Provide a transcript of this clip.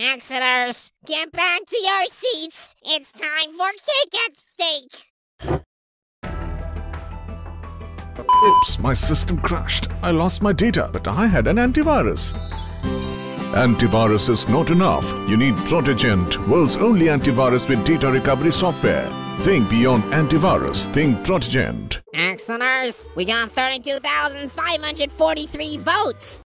Exiters, get back to your seats. It's time for cake at stake. Oops, my system crashed. I lost my data, but I had an antivirus. Antivirus is not enough. You need Protegent, world's only antivirus with data recovery software. Think beyond antivirus. Think Protegent. Exiters, we got 32,543 votes.